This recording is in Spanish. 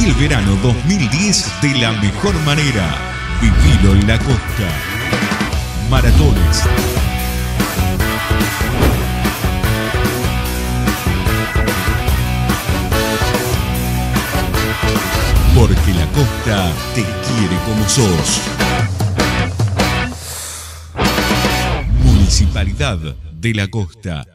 Viví el verano 2010 de la mejor manera. Vivilo en la costa. Maratones. Porque la costa te quiere como sos. Municipalidad de la Costa.